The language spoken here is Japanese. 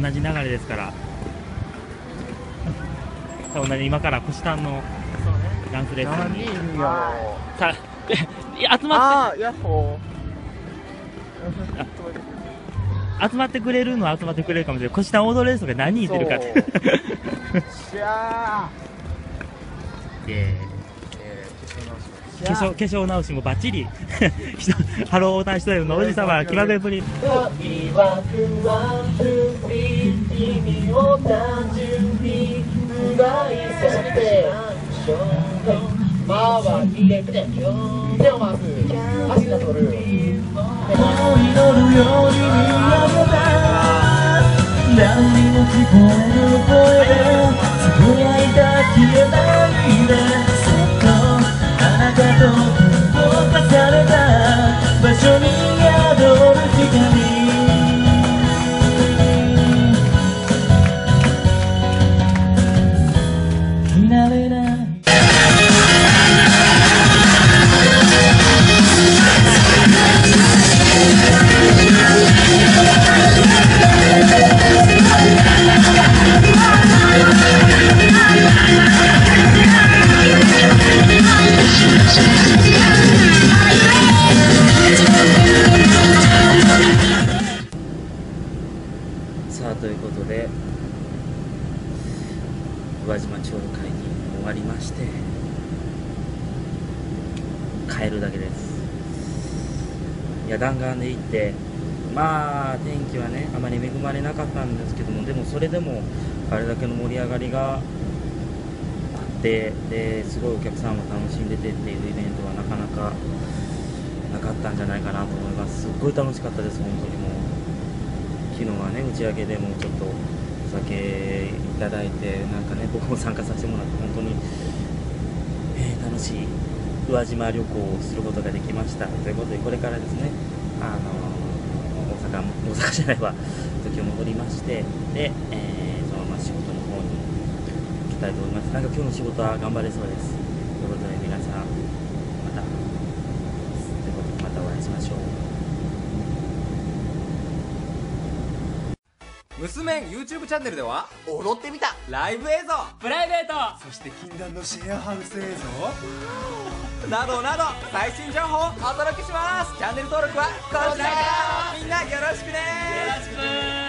同じ流れですから。さあ同じ今から虎視眈のダンスレッスンにさあ集まって、 ヤッホ集まってくれるのは集まってくれるかもしれない。虎視眈踊れる人が何人いてるかってしゃ化粧直しもバッチリハローオーターシュタイルのおじさま気まぐれぶり。 君を単純に奪い去って回りで手を回す足が取る祈るように見上げた何にも聞こえる声でつぶやいた消えないでそっとあなたと動かされた場所に宿る光慣れないさあということで宇和島地方会議終わりまして帰るだけです。いや弾丸で行ってまあ天気はねあまり恵まれなかったんですけども、でもそれでもあれだけの盛り上がりがあってですごいお客さんも楽しんでてっていうイベントはなかなかなかったんじゃないかなと思います。すっごい楽しかったです。本当にもう昨日はね打ち上げでもちょっとお酒いただいてなんかね僕も参加させてもらって本当に、楽しい宇和島旅行をすることができましたということで、これからですね大阪じゃないわ東京戻りましてで、そのまま仕事の方に行きたいと思います。なんか今日の仕事は頑張れそうです。ということで皆さんまたお会いしましょう。 娘 YouTube チャンネルでは踊ってみたライブ映像プライベートそして禁断のシェアハウス映像などなど最新情報をお届けします。チャンネル登録はこちらからみんなよろしくね。 よろしく